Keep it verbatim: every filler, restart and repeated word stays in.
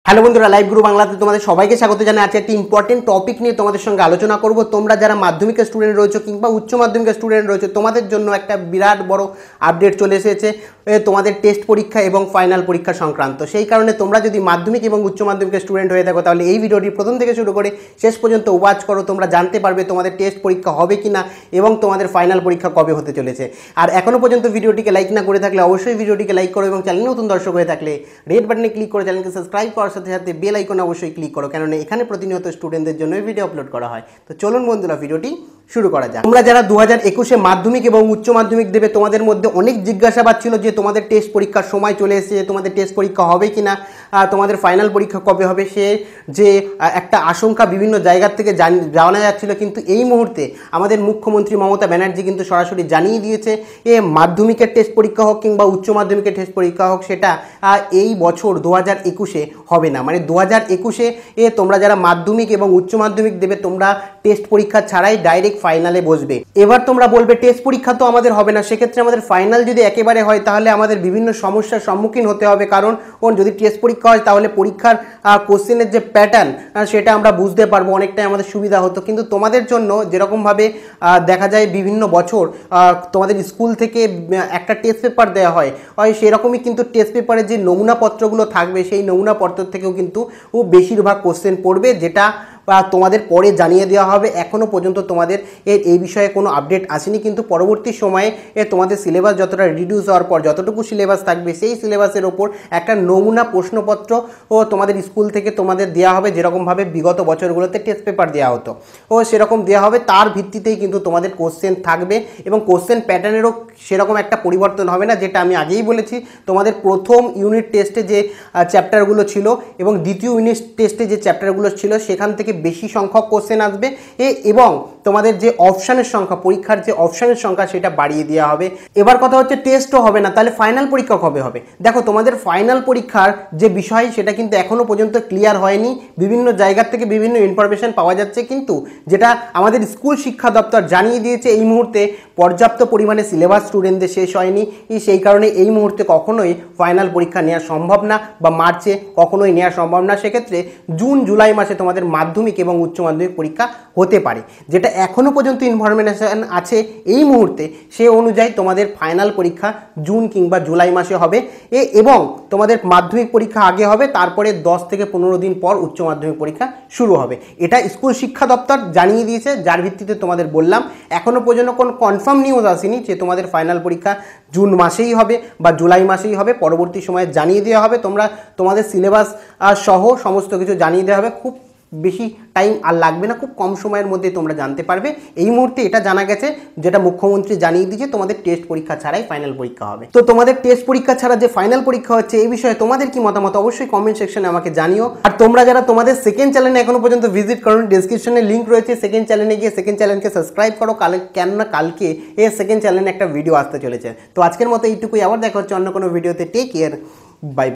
Hello বন্ধুরা, live গুরু বাংলাতে তোমাদের সবাইকে স্বাগত জানাই। আজকে একটি ইম্পর্টেন্ট টপিক নিয়ে তোমাদের সঙ্গে আলোচনা করব। তোমরা যারা মাধ্যমিকের স্টুডেন্ট রয়েছে কিংবা উচ্চ মাধ্যমিকের স্টুডেন্ট রয়েছে, তোমাদের জন্য একটা বিরাট বড় আপডেট চলে এসেছে তোমাদের টেস্ট পরীক্ষা এবং ফাইনাল পরীক্ষা সংক্রান্ত। সেই কারণে তোমরা যদি মাধ্যমিক এবং উচ্চ মাধ্যমিকের স্টুডেন্ট হয়ে থাকো তাহলে এই ভিডিওটি প্রথম থেকে শুরু করে শেষ পর্যন্ত ওয়াচ করো। তোমরা জানতে পারবে তোমাদের টেস্ট পরীক্ষা হবে কিনা এবং তোমাদের ফাইনাল পরীক্ষা কবে হতে চলেছে। আর এখনও পর্যন্ত ভিডিওটিকে লাইক না করে থাকলে অবশ্যই ভিডিওটিকে লাইক করো এবং চ্যানেল নতুন দর্শক হয়ে থাকলে রেড বাটনে ক্লিক করে চ্যানেলকে সাবস্ক্রাইব করার সাথে সাথে বেল আইকন অবশ্যই ক্লিক করো, কেননা এখানে প্রতিনিয়ত স্টুডেন্টদের জন্য ভিডিও আপলোড করা হয়। তো চলুন বন্ধুরা, ভিডিওটি শুরু করা যাক। তোমরা যারা দু হাজার একুশে মাধ্যমিক এবং উচ্চ মাধ্যমিক দেবে, তোমাদের মধ্যে অনেক জিজ্ঞাসাবাদ ছিল যে তোমাদের টেস্ট পরীক্ষার সময় চলে এসেছে, তোমাদের টেস্ট পরীক্ষা হবে কিনা, তোমাদের ফাইনাল পরীক্ষা কবে হবে, সে যে একটা আশঙ্কা বিভিন্ন জায়গার থেকে জানা যাচ্ছিল। কিন্তু এই মুহূর্তে আমাদের মুখ্যমন্ত্রী মমতা ব্যানার্জি কিন্তু সরাসরি জানিয়ে দিয়েছে এ মাধ্যমিকের টেস্ট পরীক্ষা হোক কিংবা উচ্চ মাধ্যমিকের টেস্ট পরীক্ষা হোক, সেটা এই বছর দু হাজার একুশে হবে না। মানে দু হাজার একুশে এ তোমরা যারা মাধ্যমিক এবং উচ্চ মাধ্যমিক দেবে, তোমরা টেস্ট পরীক্ষা ছাড়াই ডাইরেক্ট ফাইনালে বসবে। এবার তোমরা বলবে টেস্ট পরীক্ষা তো আমাদের হবে না, সেক্ষেত্রে আমাদের ফাইনাল যদি একেবারে হয় তাহলে আমাদের বিভিন্ন সমস্যার সম্মুখীন হতে হবে। কারণ যদি টেস্ট পরীক্ষা হয় তাহলে পরীক্ষার কোশ্চেনের যে প্যাটার্ন সেটা আমরা বুঝতে পারবো, অনেকটাই আমাদের সুবিধা হতো। কিন্তু তোমাদের জন্য যেরকমভাবে দেখা যায় বিভিন্ন বছর তোমাদের স্কুল থেকে একটা টেস্ট পেপার দেওয়া হয়, হয় সেরকমই কিন্তু টেস্ট পেপারের যে নমুনাপত্রগুলো থাকবে সেই নমুনাপত্র থেকেও কিন্তু বেশিরভাগ কোশ্চেন পড়বে, যেটা তোমাদের পরে জানিয়ে দেওয়া হবে। এখনও পর্যন্ত তোমাদের এর এই বিষয়ে কোনো আপডেট আসেনি, কিন্তু পরবর্তী সময়ে তোমাদের সিলেবাস যতটা রিডিউস হওয়ার পর যতটুকু সিলেবাস থাকবে সেই সিলেবাসের ওপর একটা নমুনা প্রশ্নপত্র ও তোমাদের স্কুল থেকে তোমাদের দেওয়া হবে, যেরকমভাবে বিগত বছরগুলোতে টেস্ট পেপার দেওয়া হতো ও সেরকম দেওয়া হবে। তার ভিত্তিতেই কিন্তু তোমাদের কোশ্চেন থাকবে এবং কোশ্চেন প্যাটার্নেরও সেরকম একটা পরিবর্তন হবে না। যেটা আমি আগেই বলেছি, তোমাদের প্রথম ইউনিট টেস্টে যে চ্যাপ্টারগুলো ছিল এবং দ্বিতীয় ইউনিট টেস্টে যে চ্যাপ্টারগুলো ছিল সেখান থেকে বেশি সংখ্যক কোশ্চেন আসবে এবং তোমাদের যে অপশানের সংখ্যা, পরীক্ষার যে অপশানের সংখ্যা সেটা বাড়িয়ে দেওয়া হবে। এবার কথা হচ্ছে টেস্টও হবে না, তাহলে ফাইনাল পরীক্ষা কবে হবে? দেখো, তোমাদের ফাইনাল পরীক্ষার যে বিষয় সেটা কিন্তু এখনও পর্যন্ত ক্লিয়ার হয়নি। বিভিন্ন জায়গার থেকে বিভিন্ন ইনফরমেশন পাওয়া যাচ্ছে, কিন্তু যেটা আমাদের স্কুল শিক্ষা দপ্তর জানিয়ে দিয়েছে এই মুহূর্তে পর্যাপ্ত পরিমাণে সিলেবাস স্টুডেন্টদের শেষ হয়নি। সেই কারণে এই মুহূর্তে কখনোই ফাইনাল পরীক্ষা নেওয়া সম্ভব না বা মার্চে কখনোই নেওয়া সম্ভব না। সেক্ষেত্রে জুন জুলাই মাসে তোমাদের মাধ্যমিক এবং উচ্চ মাধ্যমিক পরীক্ষা হতে পারে। যেটা এখনও পর্যন্ত ইনফরমেশন আছে এই মুহূর্তে, সে অনুযায়ী তোমাদের ফাইনাল পরীক্ষা জুন কিংবা জুলাই মাসে হবে এ এবং তোমাদের মাধ্যমিক পরীক্ষা আগে হবে, তারপরে দশ থেকে পনেরো দিন পর উচ্চ মাধ্যমিক পরীক্ষা শুরু হবে। এটা স্কুল শিক্ষা দপ্তর জানিয়ে দিয়েছে, যার ভিত্তিতে তোমাদের বললাম। এখনও পর্যন্ত কোনো কনফার্ম নিউজ আসেনি যে তোমাদের ফাইনাল পরীক্ষা জুন মাসেই হবে বা জুলাই মাসেই হবে। পরবর্তী সময়ে জানিয়ে দেওয়া হবে, তোমরা তোমাদের সিলেবাস সহ সমস্ত কিছু জানিয়ে দেওয়া হবে। খুব বেশি টাইম আর লাগবে না, খুব কম সময়ের মধ্যে তোমরা জানতে পারবে। এই মুহূর্তে এটা জানা গেছে, যেটা মুখ্যমন্ত্রী জানিয়ে দিয়েছে, তোমাদের টেস্ট পরীক্ষা ছাড়াই ফাইনাল পরীক্ষা হবে। তো তোমাদের টেস্ট পরীক্ষা ছাড়া যে ফাইনাল পরীক্ষা হচ্ছে এই বিষয়ে তোমাদের কি মতামত অবশ্যই কমেন্ট সেকশনে আমাকে জানিও। আর তোমরা যারা তোমাদের সেকেন্ড চ্যানেলে এখনো পর্যন্ত ভিজিট করো, ডেসক্রিপশনে লিঙ্ক রয়েছে, সেকেন্ড চ্যানেলে গিয়ে সেকেন্ড চ্যানেলকে সাবস্ক্রাইব করো, কাল কেননা কালকে এই সেকেন্ড চ্যানেলে একটা ভিডিও আসতে চলেছে। তো আজকের মতো এইটুকুই, আবার দেখা হচ্ছে অন্য কোনো ভিডিওতে। Take care, by.